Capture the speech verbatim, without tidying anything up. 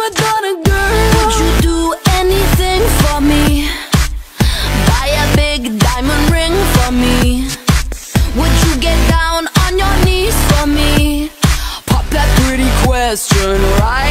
primadonna girl. Would you do anything for me? Buy a big diamond ring for me? Would you get down on your knees for me? Pop that pretty question right